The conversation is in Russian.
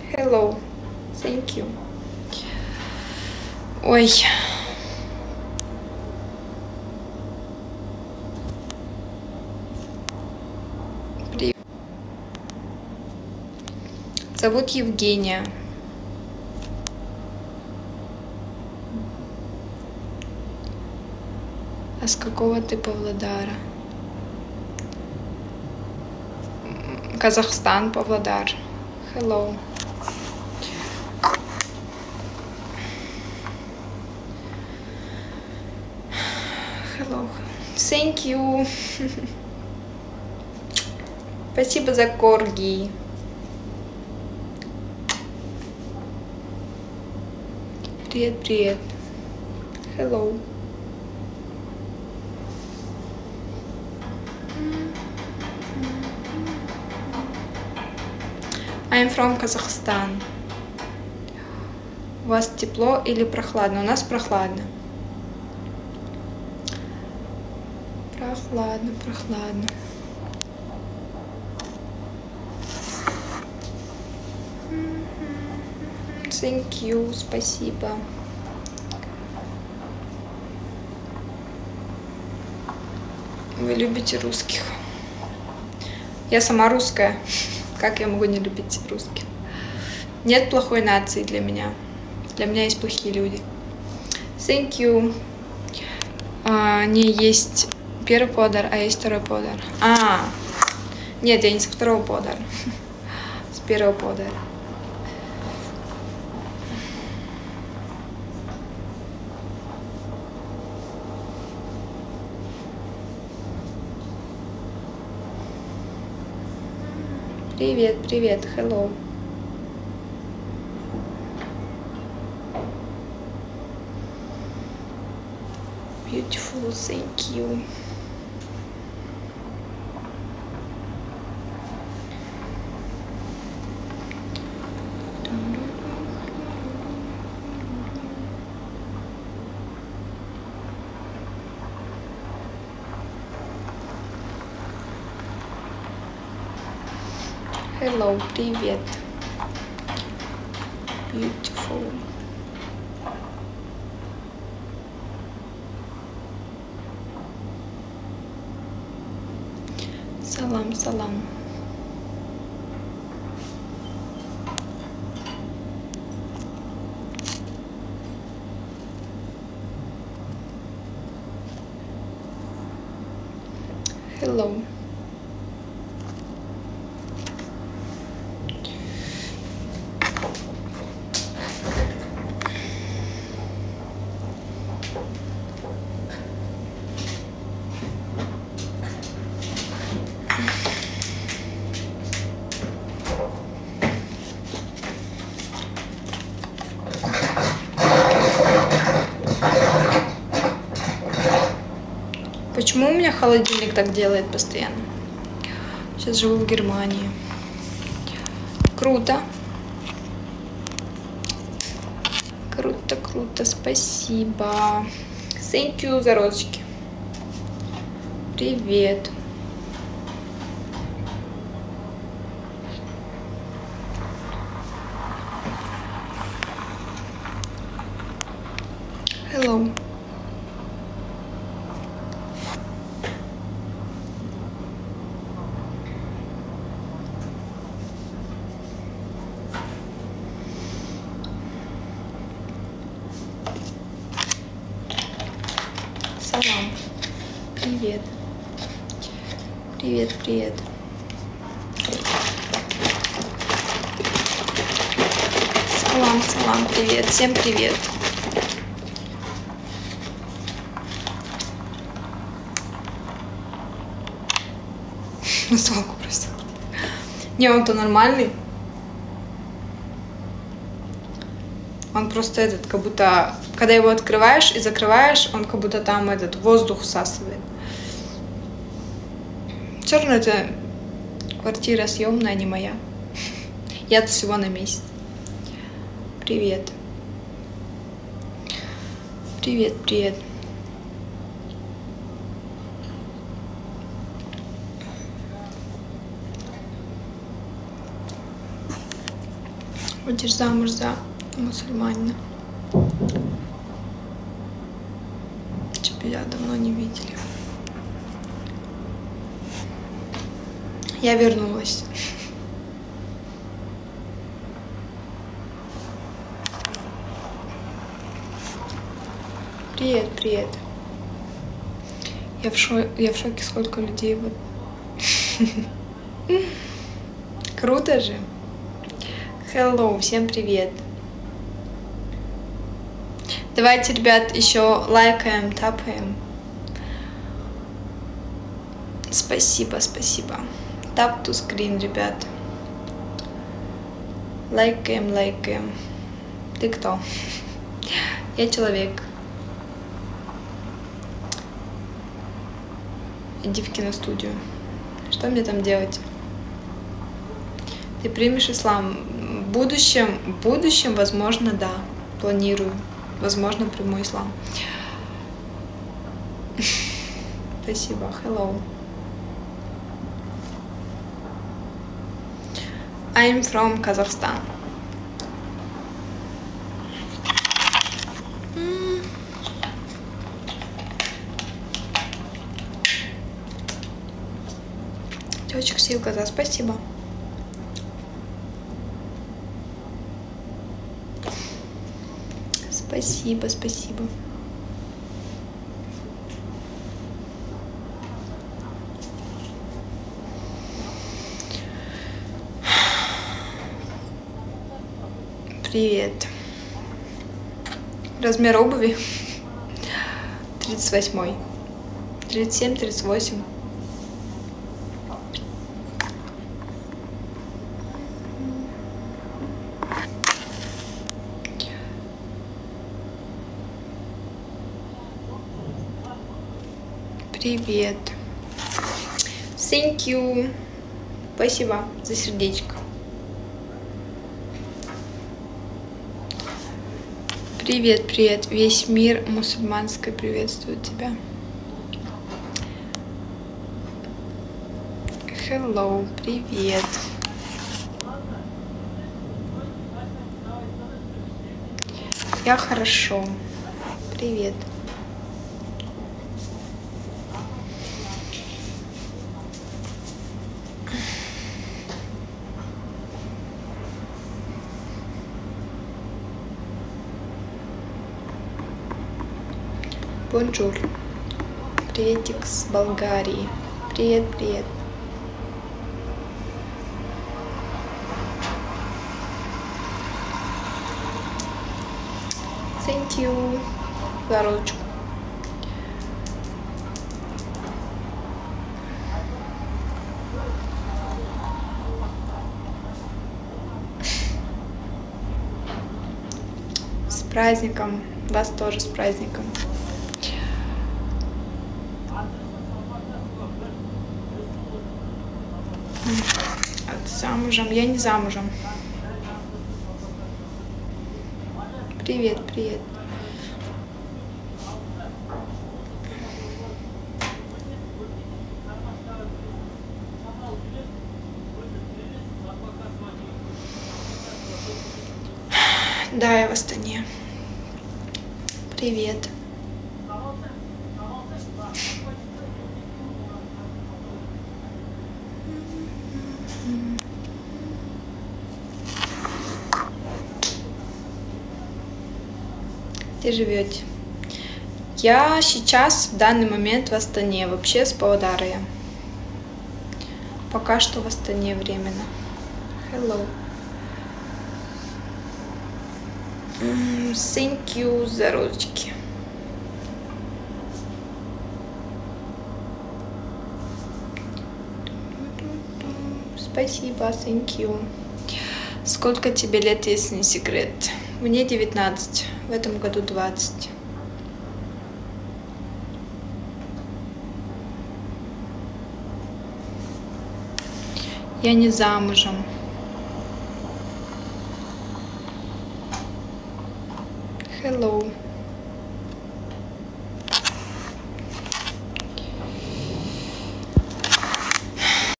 Hello. Thank you. Ой. Привет. Зовут Евгения. А с какого ты Павлодара? Казахстан, Павлодар. Hello. Hello. Thank you. Спасибо за корги. Привет, привет. Hello. I'm from Kazakhstan. У вас тепло или прохладно? У нас прохладно. Прохладно, прохладно. Thank you, спасибо. Вы любите русских? Я сама русская. Как я могу не любить русских? Нет плохой нации для меня. Для меня есть плохие люди. Thank you. Не есть первый подар, а есть второй подар. Нет, я не со второго подара. С первого подара. Привет, привет, hello. Beautiful, thank you. Hello, привет. Beautiful. Салам, салам. Hello. Почему у меня холодильник так делает постоянно? Сейчас живу в Германии. Круто. Круто, круто, спасибо. Thank you за розочки. Привет. Hello. Салам. Привет. Привет, привет. Салам, салам, привет. Всем привет. На свалку просто. Не, он-то нормальный. Он просто этот, как будто, когда его открываешь и закрываешь, он как будто там этот воздух всасывает. Все равно это квартира съемная, не моя. Я-то всего на месяц. Привет. Привет, привет. Будешь замуж за мусульманина. Тебя давно не видели. Я вернулась. Привет, привет. Я в шоке, сколько людей вот. Круто же. Hello, всем привет. Давайте, ребят, еще лайкаем, тапаем. Спасибо, спасибо. Tap to screen, ребят. Лайкаем, лайкаем. Ты кто? Я человек. Иди в киностудию. Что мне там делать? Ты примешь ислам? В будущем, возможно, да. Планирую. Возможно, приму ислам. Спасибо. Hello. I'm from Kazakhstan. Очень красивые глаза. Спасибо. Спасибо, спасибо. Привет. Размер обуви 38, 37, 38. Привет. Thank you. Спасибо за сердечко. Привет, привет. Весь мир мусульманский приветствует тебя. Hello, привет. Я хорошо. Привет. Бонжур. Приветик с Болгарии. Привет, привет. Thank you за ручку. С праздником. Вас тоже с праздником. Замужем? Я не замужем. Привет, привет. Да, я в Астане. Привет. Где живете? Я сейчас в данный момент в Астане, вообще с Павлодара. Пока что в Астане временно. Hello. Thank you за розочки. Спасибо, thank you. Сколько тебе лет, если не секрет? Мне 19, в этом году 20. Я не замужем. Hello.